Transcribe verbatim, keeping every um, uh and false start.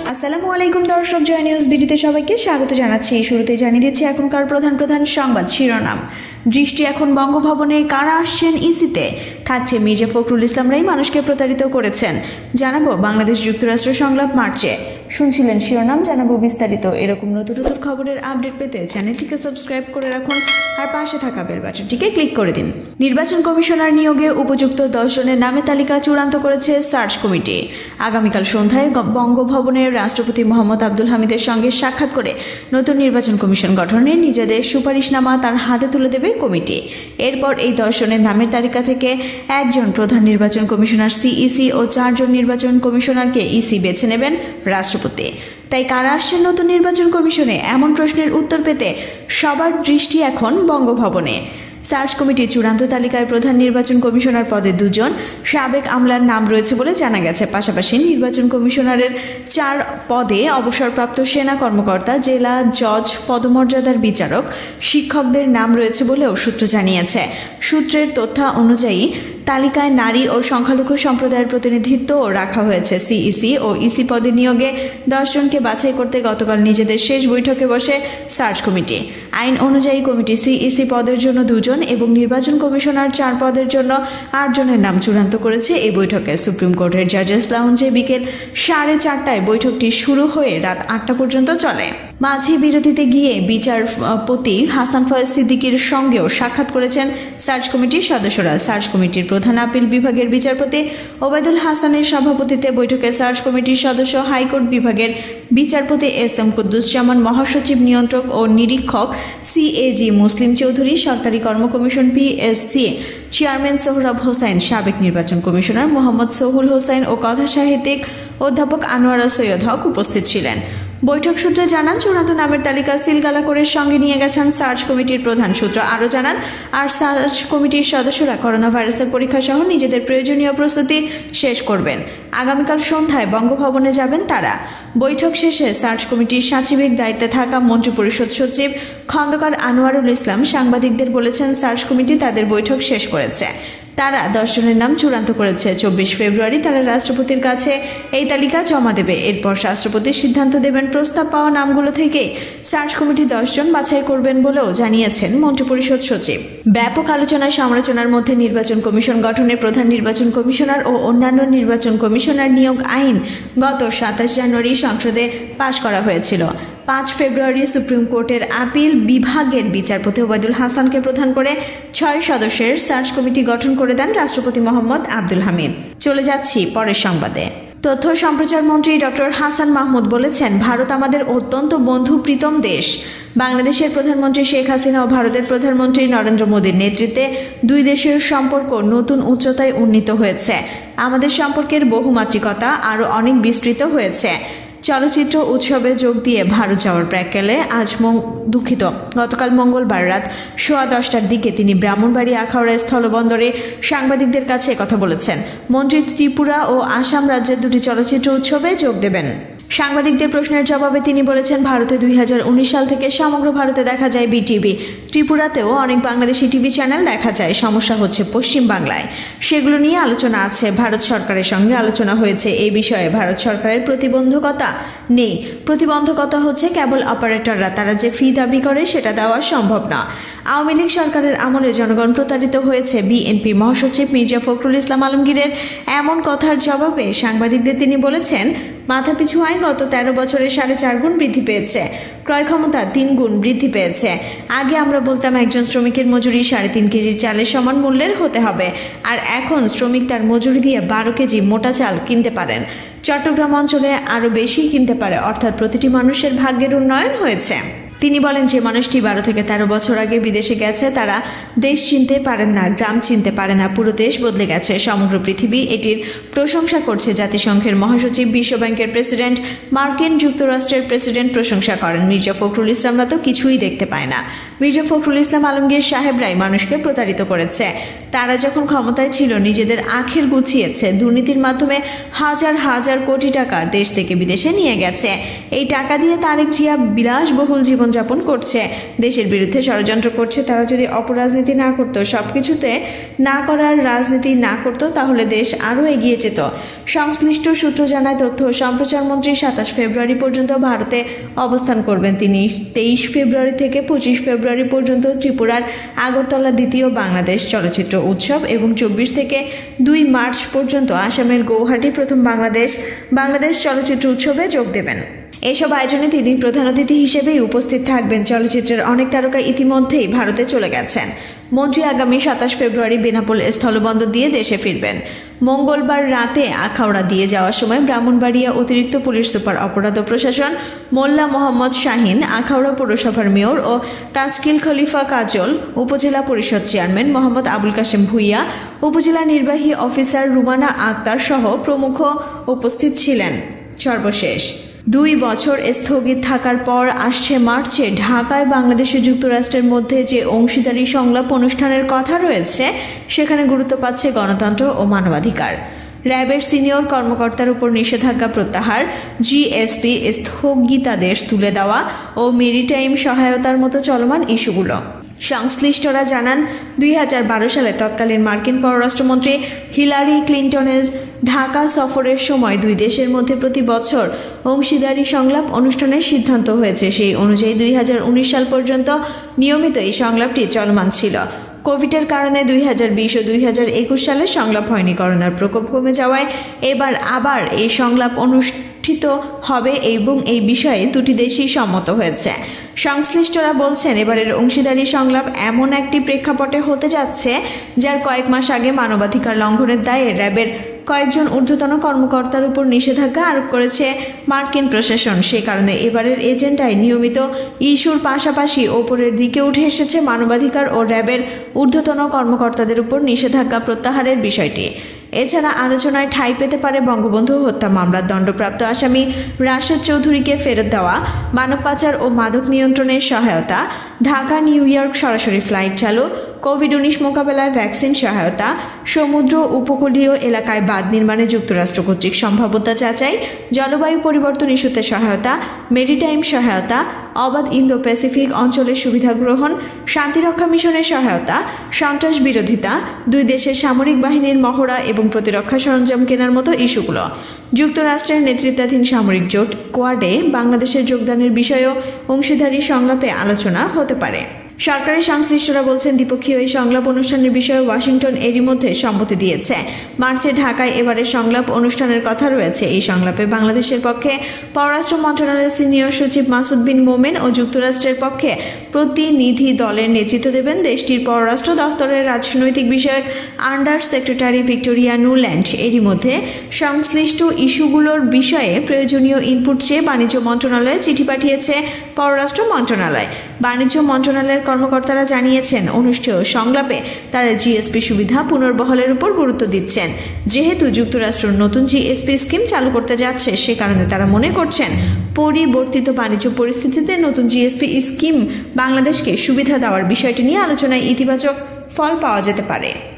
আসসালামু আলাইকুম দর্শক, জয় নিউজ বিডিতে সবাইকে স্বাগত জানাচ্ছি। শুরুতে জানিয়ে দিচ্ছি এখনকার প্রধান প্রধান সংবাদ শিরোনাম। দৃষ্টি এখন বঙ্গভবনে, কারা আসছেন ইসিতে, খাচ্ছে মির্জা ফখরুল ইসলামরাই মানুষকে প্রতারিত করেছেন, জানাবো বাংলাদেশ যুক্তরাষ্ট্র সংলাপ মার্চে। শুনছিলেন শিরোনাম, জানাবো বিস্তারিত। এরকম নতুন নতুন খবরের আপডেট পেতে চ্যানেলটিকে সাবস্ক্রাইব করে রাখুন আর পাশে থাকা বেল বাটনটিকে ক্লিক করে দিন। নির্বাচন কমিশনার নিয়োগে উপযুক্ত দশ জনের নামের তালিকা চূড়ান্ত করেছে সার্চ কমিটি। আগামীকাল সন্ধ্যায় বঙ্গভবনের রাষ্ট্রপতি মোহাম্মদ আব্দুল হামিদের সঙ্গে সাক্ষাৎ করে নতুন নির্বাচন কমিশন গঠনে নিজেদের সুপারিশনামা তার হাতে তুলে দেবে কমিটি। এরপর এই দশ জনের নামের তালিকা থেকে একজন প্রধান নির্বাচন কমিশনার সিইসি ও চারজন নির্বাচন কমিশনারকে ইসি বেছে নেবেন রাষ্ট্রপতি। তাই কারা আসছেন নতুন নির্বাচন কমিশনে, এমন প্রশ্নের উত্তর পেতে সবার দৃষ্টি এখন বঙ্গভবনে। সার্চ কমিটির চূড়ান্ত তালিকায় প্রধান নির্বাচন কমিশনার পদে দুজন সাবেক আমলার নাম রয়েছে বলে জানা গেছে। পাশাপাশি নির্বাচন কমিশনারের চার পদে অবসরপ্রাপ্ত সেনা কর্মকর্তা, জেলা জজ, পদমর্যাদার বিচারক, শিক্ষকদের নাম রয়েছে বলেও সূত্র জানিয়েছে। সূত্রের তথ্য অনুযায়ী তালিকায় নারী ও সংখ্যালঘু সম্প্রদায়ের প্রতিনিধিত্বও রাখা হয়েছে। সিইসি ও ইসি পদে নিয়োগে দশ জনকে বাছাই করতে গতকাল নিজেদের শেষ বৈঠকে বসে সার্চ কমিটি। আইন অনুযায়ী কমিটি সিইসি পদের জন্য দুজন এবং নির্বাচন কমিশনার চার পদের জন্য আট জনের নাম চূড়ান্ত করেছে। এই বৈঠকে সুপ্রিম কোর্টের জাজেস লাউঞ্জে বিকেল সাড়ে চারটায় বৈঠকটি শুরু হয়ে রাত আটটা পর্যন্ত চলে। মাঝে বিরতিতে গিয়ে বিচারপতি হাসান ফয়েজ সিদ্দিকীর সঙ্গেও সাক্ষাৎ করেছেন সার্চ কমিটির সদস্যরা। সার্চ কমিটির প্রধান আপিল বিভাগের বিচারপতি ওবায়দুল হাসানের সভাপতিত্বে বৈঠকে সার্চ কমিটির সদস্য, হাইকোর্ট বিভাগের বিচারপতি এস এম কুদ্দুসজামান, মহাসচিব, নিয়ন্ত্রক ও নিরীক্ষক সিএজি মুসলিম চৌধুরী, সরকারি কর্ম commission PSC chairman Sohrab Hossain, সাবেক নির্বাচন কমিশনার মোহাম্মদ সোহুল হোসাইন ও কথা সাহিত্যিক অধ্যাপক আনোয়ারা সৈয়দ হক উপস্থিত ছিলেন। বৈঠক সূত্রে জানান, চূড়ান্ত নামের তালিকা সিলগালা করে সঙ্গে নিয়ে গেছেন সার্চ কমিটির প্রধান। সূত্র আরও জানান, আর সার্চ কমিটির সদস্যরা করোনা ভাইরাসের পরীক্ষা সহ নিজেদের প্রয়োজনীয় প্রস্তুতি শেষ করবেন। আগামীকাল সন্ধ্যায় বঙ্গভবনে যাবেন তারা। বৈঠক শেষে সার্চ কমিটির সচিবের দায়িত্বে থাকা মন্ত্রিপরিষদ সচিব খন্দকার আনোয়ারুল ইসলাম সাংবাদিকদের বলেছেন, সার্চ কমিটি তাদের বৈঠক শেষ করেছে। তারা দশ জনের নাম চূড়ান্ত করেছে। চব্বিশ ফেব্রুয়ারি তারা রাষ্ট্রপতির কাছে এই তালিকা জমা দেবে। এরপর রাষ্ট্রপতি সিদ্ধান্ত দেবেন। প্রস্তাব পাওয়া নামগুলো থেকে সার্চ কমিটি দশ জন বাছাই করবেন বলেও জানিয়েছেন মন্ত্রিপরিষদ সচিব। ব্যাপক আলোচনায় সমালোচনার মধ্যে নির্বাচন কমিশন গঠনে প্রধান নির্বাচন কমিশনার ও অন্যান্য নির্বাচন কমিশনার নিয়োগ আইন গত সাতাশ জানুয়ারি সংসদে পাশ করা হয়েছিল। পাঁচ ফেব্রুয়ারি সুপ্রিম কোর্টের আপিল বিভাগের বিচারপতি ওবায়দুল হাসানকে প্রধান করে ছয় সদস্যের সার্চ কমিটি গঠন করে দেন রাষ্ট্রপতি মোহাম্মদ আব্দুল হামিদ। চলে যাচ্ছি পরের সংবাদে। তথ্য সম্প্রচার মন্ত্রী ডক্টর হাসান মাহমুদ বলেছেন, ভারত আমাদের অত্যন্ত বন্ধু প্রীতম দেশ। বাংলাদেশের প্রধানমন্ত্রী শেখ হাসিনা ও ভারতের প্রধানমন্ত্রী নরেন্দ্র মোদীর নেতৃত্বে দুই দেশের সম্পর্ক নতুন উচ্চতায় উন্নীত হয়েছে। আমাদের সম্পর্কের বহুমাত্রিকতা আরও অনেক বিস্তৃত হয়েছে। চলচ্চিত্র উৎসবে যোগ দিয়ে ভারত যাওয়ার প্রাক্কালে আজ দুঃখিত গতকাল মঙ্গলবার রাত সোয়া দশটার দিকে তিনি ব্রাহ্মণবাড়ী আখাউড়া স্থলবন্দরে সাংবাদিকদের কাছে কথা বলেছেন। মন্ত্রী ত্রিপুরা ও আসাম রাজ্যের দুটি চলচ্চিত্র উৎসবে যোগ দেবেন। সাংবাদিকদের প্রশ্নের জবাবে তিনি বলেছেন, ভারতে দুই হাজার উনিশ সাল থেকে সমগ্র ভারতে দেখা যায় বিটিভি। ত্রিপুরাতেও অনেক বাংলাদেশি টিভি চ্যানেল দেখা যায়। সমস্যা হচ্ছে পশ্চিম বাংলায়। সেগুলো নিয়ে আলোচনা আছে। ভারত সরকারের সঙ্গে আলোচনা হয়েছে। এই বিষয়ে ভারত সরকারের প্রতিবন্ধকতা নেই। প্রতিবন্ধকতা হচ্ছে কেবল অপারেটররা, তারা যে ফি দাবি করে সেটা দেওয়া সম্ভব না। আওয়ামী লীগ সরকারের আমলে জনগণ প্রতারিত হয়েছে। বিএনপি মহাসচিব মির্জা ফখরুল ইসলাম আলমগীরের এমন কথার জবাবে সাংবাদিকদের তিনি বলেছেন, মাথাপিছু আয় গত তেরো বছরে সাড়ে চার গুণ বৃদ্ধি পেয়েছে। ক্রয় ক্ষমতা তিন গুণ বৃদ্ধি পেয়েছে। আগে আমরা বলতাম একজন শ্রমিকের মজুরি সাড়ে তিন কেজি চালের সমান মূল্যের হতে হবে, আর এখন শ্রমিক তার মজুরি দিয়ে বারো কেজি মোটা চাল কিনতে পারেন। চট্টগ্রাম অঞ্চলে আরও বেশি কিনতে পারে, অর্থাৎ প্রতিটি মানুষের ভাগ্যের উন্নয়ন হয়েছে। তিনি বলেন, যে মানুষটি বারো থেকে তেরো বছর আগে বিদেশে গেছে তারা দেশ চিনতে পারেন না, গ্রাম চিনতে পারে না। পুরো দেশ বদলে গেছে। সমগ্র পৃথিবী এটির প্রশংসা করছে। জাতিসংঘের মহাসচিব, বিশ্বব্যাংকের প্রেসিডেন্ট, মার্কিন যুক্তরাষ্ট্রের প্রেসিডেন্ট প্রশংসা করেন। মির্জা ফখরুল ইসলামরা তো কিছুই দেখতে পায় না। মির্জা ফখরুল ইসলাম আলমগীর সাহেবরাই মানুষকে প্রতারিত করেছে। তারা যখন ক্ষমতায় ছিল নিজেদের আখের গুছিয়েছে, দুর্নীতির মাধ্যমে হাজার হাজার কোটি টাকা দেশ থেকে বিদেশে নিয়ে গেছে। এই টাকা দিয়ে তারেক জিয়া বিলাসবহুল জীবনযাপন করছে, দেশের বিরুদ্ধে ষড়যন্ত্র করছে। তারা যদি অপরাজনীতি না করতো, সব কিছুতে না করার রাজনীতি না করতো, তাহলে দেশ আরও এগিয়ে যেত। সংশ্লিষ্ট সূত্র জানায়, তথ্য ও সম্প্রচার মন্ত্রী সাতাশ ফেব্রুয়ারি পর্যন্ত ভারতে অবস্থান করবেন। তিনি তেইশ ফেব্রুয়ারি থেকে পঁচিশ ফেব্রুয়ারি পর্যন্ত ত্রিপুরার আগরতলা দ্বিতীয় বাংলাদেশ চলচ্চিত্র উৎসব এবং চব্বিশ থেকে দুই মার্চ পর্যন্ত আসামের গৌহাটি প্রথম বাংলাদেশ বাংলাদেশ চলচ্চিত্র উৎসবে যোগ দেবেন। এসব আয়োজনে তিনি প্রধান অতিথি হিসেবেই উপস্থিত থাকবেন। চলচ্চিত্রের অনেক তারকা ইতিমধ্যেই ভারতে চলে গেছেন। মন্ত্রী আগামী সাতাশ ফেব্রুয়ারি বেনাপোল স্থলবন্দর দিয়ে দেশে ফিরবেন। মঙ্গলবার রাতে আখাউড়া দিয়ে যাওয়ার সময় ব্রাহ্মণবাড়িয়া অতিরিক্ত পুলিশ সুপার অপরাধ ও প্রশাসন মোল্লা মোহাম্মদ শাহিন, আখাউড়া পৌরসভার মেয়র ও তাজকিল খলিফা কাজল, উপজেলা পরিষদ চেয়ারম্যান মোহাম্মদ আবুল কাশেম ভুইয়া, উপজেলা নির্বাহী অফিসার রুমানা আক্তার সহ প্রমুখ উপস্থিত ছিলেন। সর্বশেষ দুই বছর স্থগিত থাকার পর আসছে মার্চে ঢাকায় বাংলাদেশ ও যুক্তরাষ্ট্রের মধ্যে যে অংশীদারি সংলাপ অনুষ্ঠানের কথা রয়েছে, সেখানে গুরুত্ব পাচ্ছে গণতন্ত্র ও মানবাধিকার। র্যাবের সিনিয়র কর্মকর্তার উপর নিষেধাজ্ঞা প্রত্যাহার, জিএসপি স্থগিতাদেশ তুলে দেওয়া ও মেরিটাইম সহায়তার মতো চলমান ইস্যুগুলো। সংশ্লিষ্টরা জানান, দুই হাজার বারো সালে তৎকালীন মার্কিন পররাষ্ট্রমন্ত্রী হিলারি ক্লিন্টনের ঢাকা সফরের সময় দুই দেশের মধ্যে প্রতি বছর অংশীদারি সংলাপ অনুষ্ঠানের সিদ্ধান্ত হয়েছে। সেই অনুযায়ী দুই হাজার উনিশ সাল পর্যন্ত নিয়মিত এই সংলাপটি চলমান ছিল। কোভিডের কারণে দুই হাজার বিশ ও দুই হাজার একুশ সালে সংলাপ হয়নি। করোনার প্রকোপ কমে যাওয়ায় এবার আবার এই সংলাপ অনুষ্ঠিত হবে এবং এই বিষয়ে দুটি দেশই সম্মত হয়েছে। সংশ্লিষ্টরা বলছেন, এবারের অংশীদারি সংলাপ এমন একটি প্রেক্ষাপটে হতে যাচ্ছে, যার কয়েক মাস আগে মানবাধিকার লঙ্ঘনের দায়ে র্যাবের কয়েকজন ঊর্ধ্বতন কর্মকর্তার উপর নিষেধাজ্ঞা আরোপ করেছে মার্কিন প্রশাসন। সে কারণে এবারের এজেন্ডায় নিয়মিত ইস্যুর পাশাপাশি ওপরের দিকে উঠে এসেছে মানবাধিকার ও র্যাবের ঊর্ধ্বতন কর্মকর্তাদের উপর নিষেধাজ্ঞা প্রত্যাহারের বিষয়টি। এছাড়া আলোচনায় ঠাঁই পেতে পারে বঙ্গবন্ধু হত্যা মামলার দণ্ডপ্রাপ্ত আসামি রাশেদ চৌধুরীকে ফেরত দেওয়া, মানব পাচার ও মাদক নিয়ন্ত্রণের সহায়তা, ঢাকা নিউ ইয়র্ক সরাসরি ফ্লাইট চালু, কোভিড উনিশ মোকাবেলায় ভ্যাকসিন সহায়তা, সমুদ্র উপকূলীয় এলাকায় বাঁধ নির্মাণে যুক্তরাষ্ট্র কর্তৃক সম্ভাব্যতা যাচাই, জলবায়ু পরিবর্তন ইস্যুতে সহায়তা, মেরিটাইম সহায়তা, অবাধ ইন্দো প্যাসিফিক অঞ্চলের সুবিধা গ্রহণ, শান্তিরক্ষা মিশনের সহায়তা, সন্ত্রাস বিরোধিতা, দুই দেশের সামরিক বাহিনীর মহড়া এবং প্রতিরক্ষা সরঞ্জাম কেনার মতো ইস্যুগুলো। যুক্তরাষ্ট্রের নেতৃত্বাধীন সামরিক জোট কোয়াডে বাংলাদেশের যোগদানের বিষয়েও অংশীদারি সংলাপে আলোচনা হতে পারে। সরকারি সংশ্লিষ্টরা বলছেন, দ্বিপক্ষীয় এই সংলাপ অনুষ্ঠানের বিষয়ে ওয়াশিংটন এরই মধ্যে সম্মতি দিয়েছে। মার্চে ঢাকায় এবারের সংলাপ অনুষ্ঠানের কথা রয়েছে। এই সংলাপে বাংলাদেশের পক্ষে পররাষ্ট্র মন্ত্রণালয়ের সিনিয়র সচিব মাসুদ বিন মোমেন ও যুক্তরাষ্ট্রের পক্ষে প্রতিনিধি দলের নেতৃত্ব দেবেন দেশটির পররাষ্ট্র দফতরের রাজনৈতিক বিষয়ক আন্ডার সেক্রেটারি ভিক্টোরিয়া নুল্যান্ড। এরই মধ্যে সংশ্লিষ্ট ইস্যুগুলোর বিষয়ে প্রয়োজনীয় ইনপুট চেয়ে বাণিজ্য মন্ত্রণালয়ে চিঠি পাঠিয়েছে পররাষ্ট্র মন্ত্রণালয়। বাণিজ্য মন্ত্রণালয়ের কর্মকর্তারা জানিয়েছেন, অনুষ্ঠেয় সংলাপে তারা জিএসপি সুবিধা পুনর্বহালের উপর গুরুত্ব দিচ্ছেন। যেহেতু যুক্তরাষ্ট্র নতুন জিএসপি স্কিম চালু করতে যাচ্ছে, সে কারণে তারা মনে করছেন পরিবর্তিত বাণিজ্য পরিস্থিতিতে নতুন জিএসপি স্কিম বাংলাদেশকে সুবিধা দেওয়ার বিষয়টি নিয়ে আলোচনায় ইতিবাচক ফল পাওয়া যেতে পারে।